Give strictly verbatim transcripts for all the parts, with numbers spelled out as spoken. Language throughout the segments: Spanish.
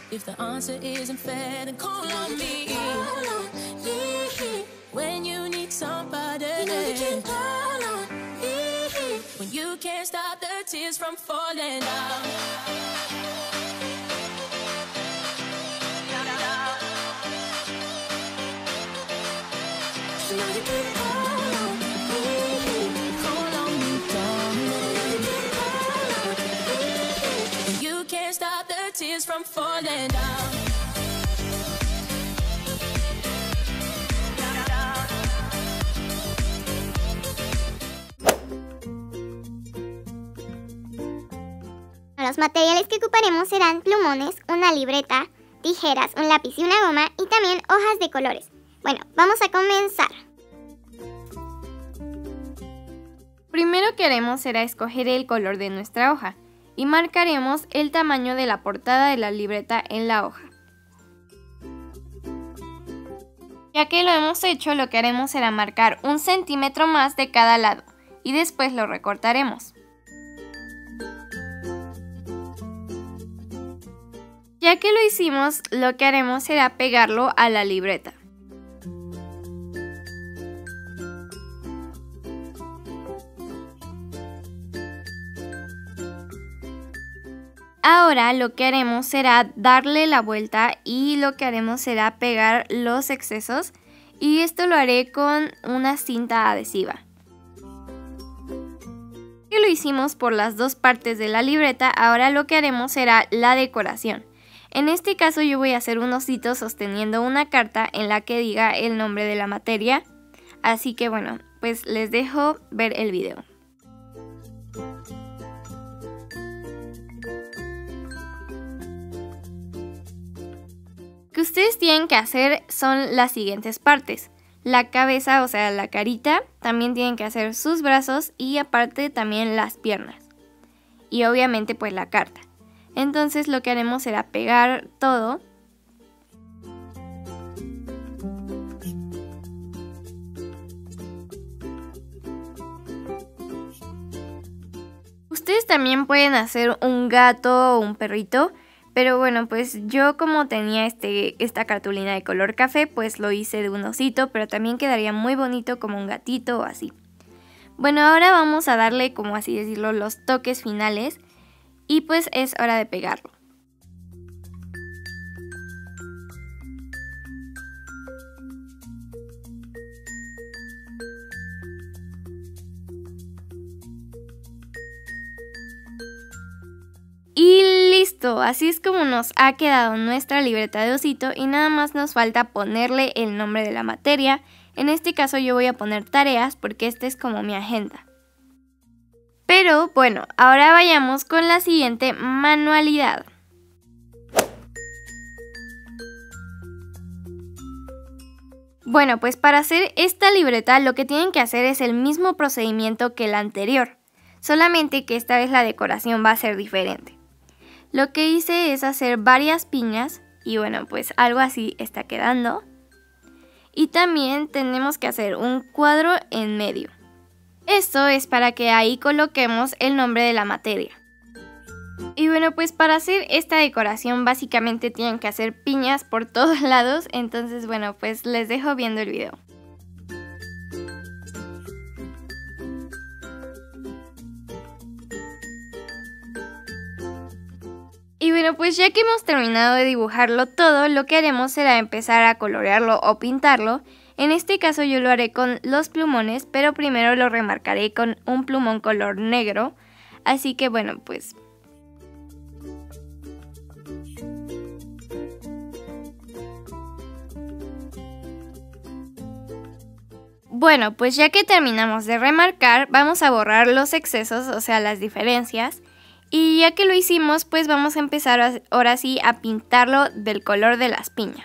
If the answer isn't fair, then call on me. Call on me. When you need somebody, you know you can call on me. When you can't stop the tears from falling down. You know you can call on me. Call on me, darling. You can call on me. When you can't stop the tears from falling down. Los materiales que ocuparemos serán plumones, una libreta, tijeras, un lápiz y una goma y también hojas de colores. Bueno, vamos a comenzar. Primero que haremos será escoger el color de nuestra hoja y marcaremos el tamaño de la portada de la libreta en la hoja. Ya que lo hemos hecho, lo que haremos será marcar un centímetro más de cada lado y después lo recortaremos. Ya que lo hicimos, lo que haremos será pegarlo a la libreta. Ahora lo que haremos será darle la vuelta y lo que haremos será pegar los excesos y esto lo haré con una cinta adhesiva. Ya que lo hicimos por las dos partes de la libreta, ahora lo que haremos será la decoración. En este caso yo voy a hacer un osito sosteniendo una carta en la que diga el nombre de la materia. Así que bueno, pues les dejo ver el video. Lo que ustedes tienen que hacer son las siguientes partes. La cabeza, o sea la carita, también tienen que hacer sus brazos y aparte también las piernas. Y obviamente pues la carta. Entonces lo que haremos será pegar todo. Ustedes también pueden hacer un gato o un perrito, pero bueno, pues yo como tenía este, esta cartulina de color café, pues lo hice de un osito, pero también quedaría muy bonito como un gatito o así. Bueno, ahora vamos a darle, como así decirlo, los toques finales. Y pues es hora de pegarlo. Y listo, así es como nos ha quedado nuestra libreta de osito y nada más nos falta ponerle el nombre de la materia. En este caso yo voy a poner tareas porque esta es como mi agenda. Pero bueno, ahora vayamos con la siguiente manualidad. Bueno, pues para hacer esta libreta lo que tienen que hacer es el mismo procedimiento que la anterior, solamente que esta vez la decoración va a ser diferente. Lo que hice es hacer varias piñas y bueno, pues algo así está quedando. Y también tenemos que hacer un cuadro en medio. Esto es para que ahí coloquemos el nombre de la materia. Y bueno, pues para hacer esta decoración básicamente tienen que hacer piñas por todos lados. Entonces bueno, pues les dejo viendo el video. Y bueno, pues ya que hemos terminado de dibujarlo todo, lo que haremos será empezar a colorearlo o pintarlo. En este caso yo lo haré con los plumones, pero primero lo remarcaré con un plumón color negro. Así que bueno, pues... Bueno, pues ya que terminamos de remarcar, vamos a borrar los excesos, o sea, las diferencias. Y ya que lo hicimos, pues vamos a empezar a, ahora sí a pintarlo del color de las piñas.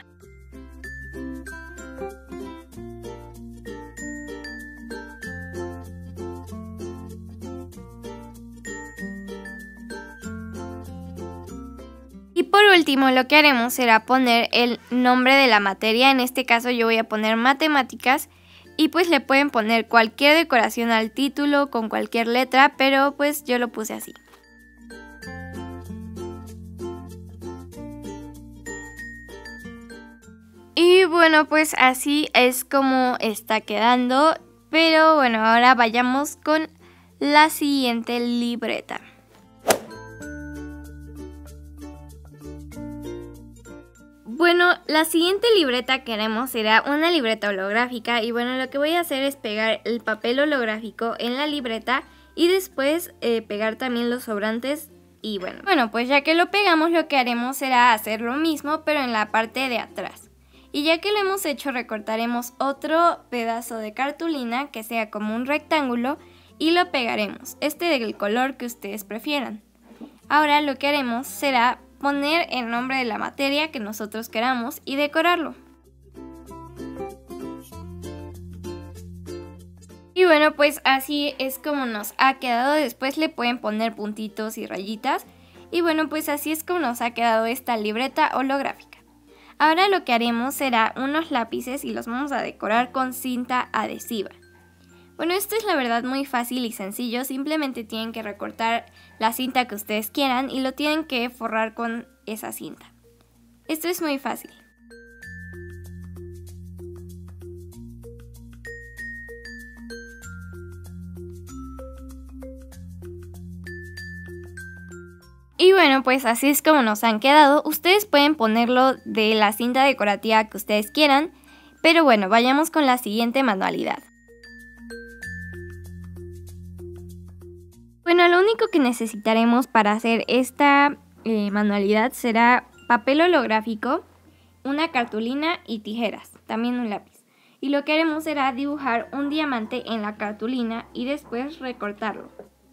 Y por último lo que haremos será poner el nombre de la materia, en este caso yo voy a poner matemáticas y pues le pueden poner cualquier decoración al título con cualquier letra, pero pues yo lo puse así. Y bueno, pues así es como está quedando. Pero bueno, ahora vayamos con la siguiente libreta. Bueno, la siguiente libreta que haremos será una libreta holográfica y bueno, lo que voy a hacer es pegar el papel holográfico en la libreta y después eh, pegar también los sobrantes y bueno. Bueno, pues ya que lo pegamos lo que haremos será hacer lo mismo pero en la parte de atrás. Y ya que lo hemos hecho recortaremos otro pedazo de cartulina que sea como un rectángulo y lo pegaremos, este del color que ustedes prefieran. Ahora lo que haremos será poner el nombre de la materia que nosotros queramos y decorarlo. Y bueno, pues así es como nos ha quedado. Después le pueden poner puntitos y rayitas. Y bueno, pues así es como nos ha quedado esta libreta holográfica. Ahora lo que haremos será unos lápices y los vamos a decorar con cinta adhesiva. Bueno, esto es la verdad muy fácil y sencillo, simplemente tienen que recortar la cinta que ustedes quieran y lo tienen que forrar con esa cinta. Esto es muy fácil. Y bueno, pues así es como nos han quedado. Ustedes pueden ponerlo de la cinta decorativa que ustedes quieran, pero bueno, vayamos con la siguiente manualidad. Bueno, lo único que necesitaremos para hacer esta eh, manualidad será papel holográfico, una cartulina y tijeras, también un lápiz. Y lo que haremos será dibujar un diamante en la cartulina y después recortarlo.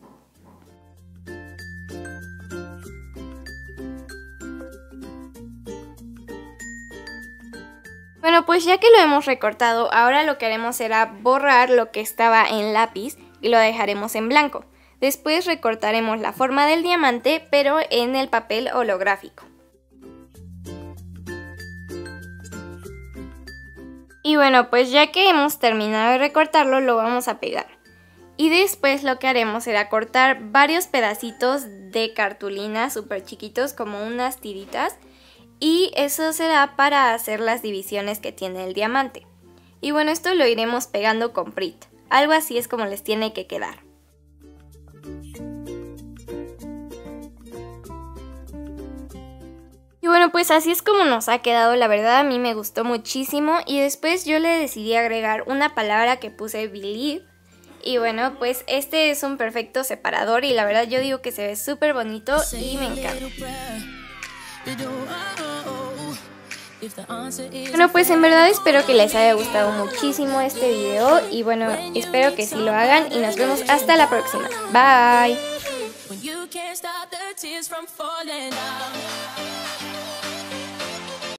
Bueno, pues ya que lo hemos recortado, ahora lo que haremos será borrar lo que estaba en lápiz y lo dejaremos en blanco. Después recortaremos la forma del diamante, pero en el papel holográfico. Y bueno, pues ya que hemos terminado de recortarlo, lo vamos a pegar. Y después lo que haremos será cortar varios pedacitos de cartulina súper chiquitos, como unas tiritas. Y eso será para hacer las divisiones que tiene el diamante. Y bueno, esto lo iremos pegando con Prit. Algo así es como les tiene que quedar. Y bueno, pues así es como nos ha quedado, la verdad a mí me gustó muchísimo y después yo le decidí agregar una palabra que puse believe y bueno, pues este es un perfecto separador y la verdad yo digo que se ve súper bonito y me encanta. Bueno, pues en verdad espero que les haya gustado muchísimo este video y bueno, espero que sí lo hagan y nos vemos hasta la próxima. Bye.